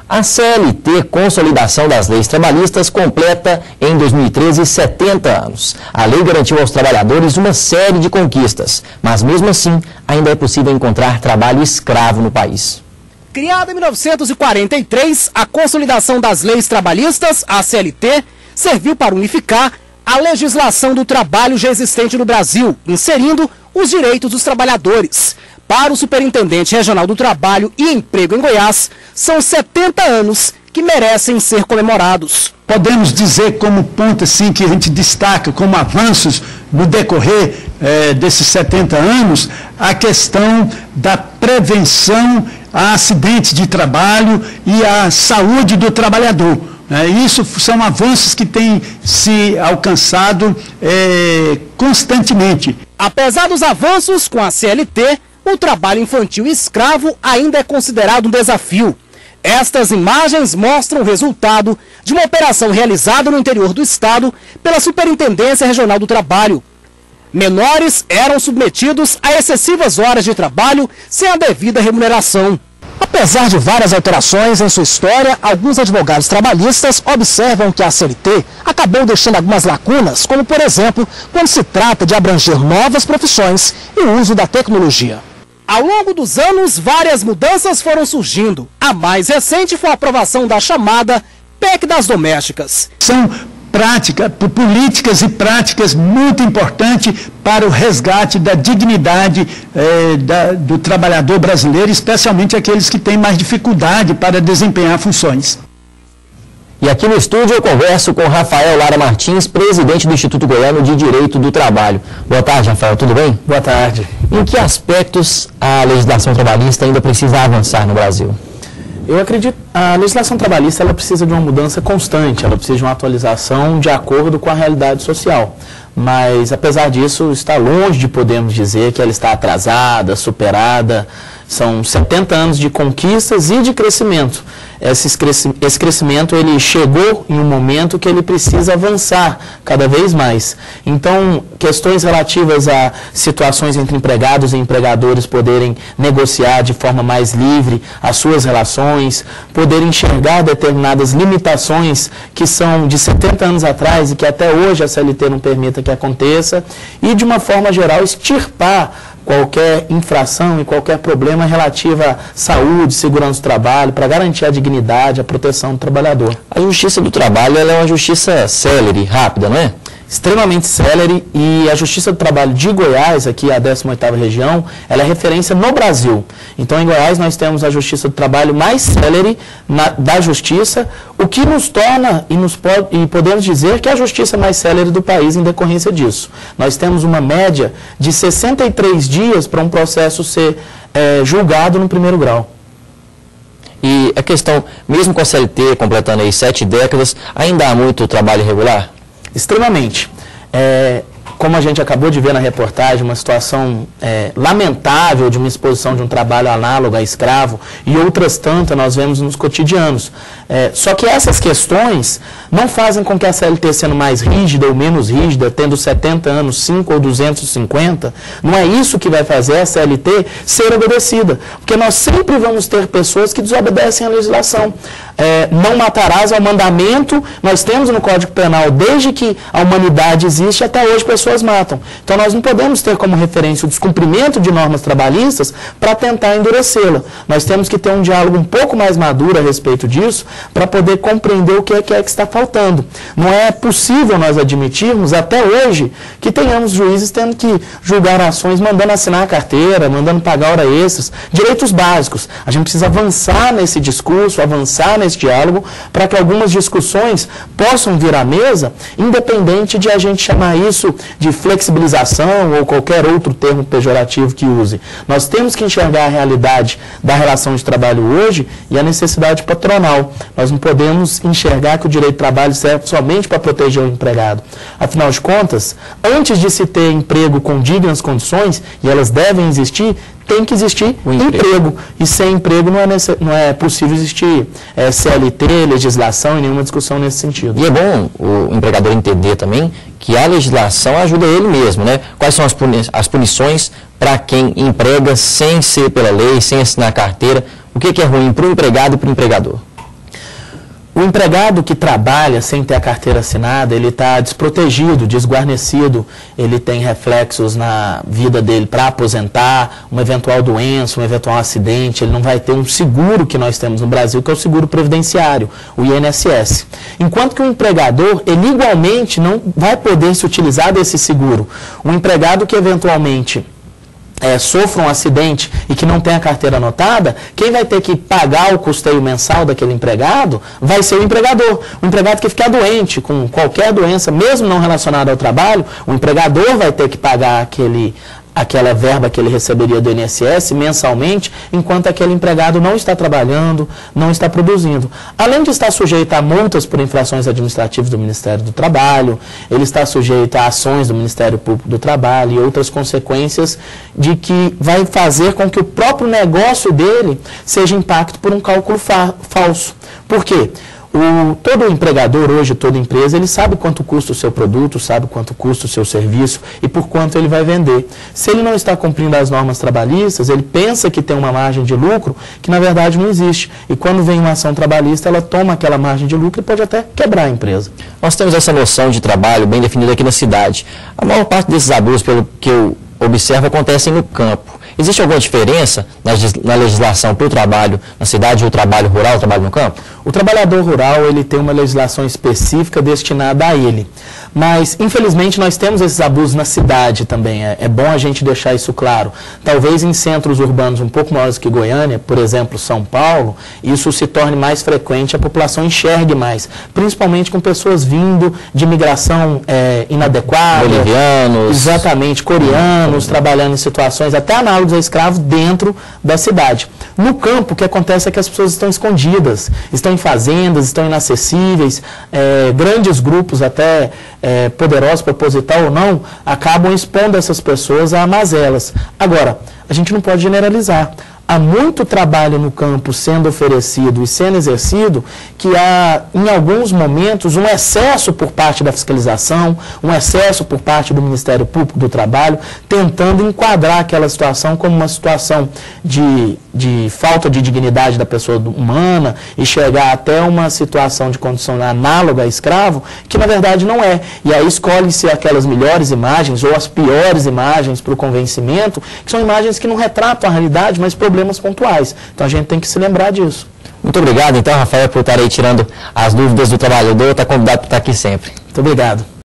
A CLT, Consolidação das Leis Trabalhistas, completa em 2013 70 anos. A lei garantiu aos trabalhadores uma série de conquistas, mas mesmo assim ainda é possível encontrar trabalho escravo no país. Criada em 1943, a Consolidação das Leis Trabalhistas, a CLT, serviu para unificar a legislação do trabalho já existente no Brasil, inserindo os direitos dos trabalhadores. Para o Superintendente Regional do Trabalho e Emprego em Goiás, são 70 anos que merecem ser comemorados. Podemos dizer como ponto assim, que a gente destaca como avanços no decorrer desses 70 anos, a questão da prevenção a acidentes de trabalho e a saúde do trabalhador. Isso são avanços que têm se alcançado constantemente. Apesar dos avanços com a CLT, o trabalho infantil escravo ainda é considerado um desafio. Estas imagens mostram o resultado de uma operação realizada no interior do estado pela Superintendência Regional do Trabalho. Menores eram submetidos a excessivas horas de trabalho sem a devida remuneração. Apesar de várias alterações em sua história, alguns advogados trabalhistas observam que a CLT acabou deixando algumas lacunas, como por exemplo, quando se trata de abranger novas profissões e o uso da tecnologia. Ao longo dos anos, várias mudanças foram surgindo. A mais recente foi a aprovação da chamada PEC das Domésticas. São políticas e práticas muito importantes para o resgate da dignidade do trabalhador brasileiro, especialmente aqueles que têm mais dificuldade para desempenhar funções. E aqui no estúdio eu converso com Rafael Lara Martins, presidente do Instituto Goiano de Direito do Trabalho. Boa tarde, Rafael, tudo bem? Boa tarde. Em que aspectos a legislação trabalhista ainda precisa avançar no Brasil? Eu acredito que a legislação trabalhista ela precisa de uma mudança constante, ela precisa de uma atualização de acordo com a realidade social. Mas, apesar disso, está longe de podermos dizer que ela está atrasada, superada. São 70 anos de conquistas e de crescimento. Esse crescimento ele chegou em um momento que ele precisa avançar cada vez mais. Então, questões relativas a situações entre empregados e empregadores poderem negociar de forma mais livre as suas relações, poderem enxergar determinadas limitações que são de 70 anos atrás e que até hoje a CLT não permita que aconteça, e de uma forma geral extirpar qualquer infração e qualquer problema relativo à saúde, segurança do trabalho, para garantir a dignidade, a proteção do trabalhador. A Justiça do Trabalho ela é uma justiça célere, rápida, não é? Extremamente célere, e a Justiça do Trabalho de Goiás, aqui a 18ª região, ela é referência no Brasil. Então, em Goiás, nós temos a Justiça do Trabalho mais célere da Justiça, o que nos torna e podemos dizer que é a Justiça mais célere do país em decorrência disso. Nós temos uma média de 63 dias para um processo ser julgado no primeiro grau. E a questão, mesmo com a CLT completando aí 7 décadas, ainda há muito trabalho irregular? Extremamente. Como a gente acabou de ver na reportagem, uma situação lamentável de uma exposição de um trabalho análogo a escravo, e outras tantas nós vemos nos cotidianos. Só que essas questões não fazem com que a CLT, sendo mais rígida ou menos rígida, tendo 70 anos, 5 ou 250, não é isso que vai fazer a CLT ser obedecida. Porque nós sempre vamos ter pessoas que desobedecem a legislação. Não matarás é o mandamento, nós temos no Código Penal, desde que a humanidade existe, até hoje pessoas matam. Então nós não podemos ter como referência o descumprimento de normas trabalhistas para tentar endurecê-la. Nós temos que ter um diálogo um pouco mais maduro a respeito disso, para poder compreender o que é que está faltando. Não é possível nós admitirmos, até hoje, que tenhamos juízes tendo que julgar ações, mandando assinar a carteira, mandando pagar hora extras, direitos básicos. A gente precisa avançar nesse discurso, avançar nesse diálogo, para que algumas discussões possam vir à mesa, independente de a gente chamar isso de flexibilização ou qualquer outro termo pejorativo que use. Nós temos que enxergar a realidade da relação de trabalho hoje e a necessidade patronal. Nós não podemos enxergar que o direito de trabalho serve somente para proteger o empregado. Afinal de contas, antes de se ter emprego com dignas condições, e elas devem existir, tem que existir emprego. E sem emprego não é possível existir CLT, legislação e nenhuma discussão nesse sentido. E é bom o empregador entender também que a legislação ajuda ele mesmo, né? Quais são as punições para quem emprega sem ser pela lei, sem assinar carteira? O que é ruim para o empregado e para o empregador? O empregado que trabalha sem ter a carteira assinada, ele está desprotegido, desguarnecido, ele tem reflexos na vida dele para aposentar, uma eventual doença, um eventual acidente, ele não vai ter um seguro que nós temos no Brasil, que é o seguro previdenciário, o INSS. Enquanto que o empregador, ele igualmente não vai poder se utilizar desse seguro. O empregado que eventualmente sofra um acidente e que não tem a carteira anotada, quem vai ter que pagar o custeio mensal daquele empregado vai ser o empregador. O empregado que ficar doente com qualquer doença, mesmo não relacionada ao trabalho, o empregador vai ter que pagar aquela verba que ele receberia do INSS mensalmente, enquanto aquele empregado não está trabalhando, não está produzindo. Além de estar sujeito a multas por infrações administrativas do Ministério do Trabalho, ele está sujeito a ações do Ministério Público do Trabalho e outras consequências de que vai fazer com que o próprio negócio dele seja impacto por um cálculo falso. Por quê? Todo empregador hoje, toda empresa, ele sabe quanto custa o seu produto, sabe quanto custa o seu serviço e por quanto ele vai vender. Se ele não está cumprindo as normas trabalhistas, ele pensa que tem uma margem de lucro que na verdade não existe. E quando vem uma ação trabalhista, ela toma aquela margem de lucro e pode até quebrar a empresa. Nós temos essa noção de trabalho bem definida aqui na cidade. A maior parte desses abusos, pelo que eu observo, acontecem no campo. Existe alguma diferença na legislação para o trabalho na cidade ou o trabalho rural, o trabalho no campo? O trabalhador rural, ele tem uma legislação específica destinada a ele. Mas, infelizmente, nós temos esses abusos na cidade também. É bom a gente deixar isso claro. Talvez em centros urbanos um pouco maiores que Goiânia, por exemplo, São Paulo, isso se torne mais frequente, a população enxergue mais. Principalmente com pessoas vindo de migração inadequada. Bolivianos. Exatamente, coreanos, trabalhando em situações até análogas a escravo dentro da cidade. No campo, o que acontece é que as pessoas estão escondidas, estão em fazendas, estão inacessíveis, grandes grupos até poderosos, proposital ou não, acabam expondo essas pessoas a mazelas. Agora, a gente não pode generalizar. Há muito trabalho no campo sendo oferecido e sendo exercido que há, em alguns momentos, um excesso por parte da fiscalização, um excesso por parte do Ministério Público do Trabalho, tentando enquadrar aquela situação como uma situação de falta de dignidade da pessoa humana e chegar até uma situação de condição análoga a escravo, que na verdade não é. E aí escolhe-se aquelas melhores imagens ou as piores imagens para o convencimento, que são imagens que não retratam a realidade, mas problemas pontuais. Então a gente tem que se lembrar disso. Muito obrigado, então, Rafael, por estar aí tirando as dúvidas do trabalhador. Está convidado para estar aqui sempre. Muito obrigado.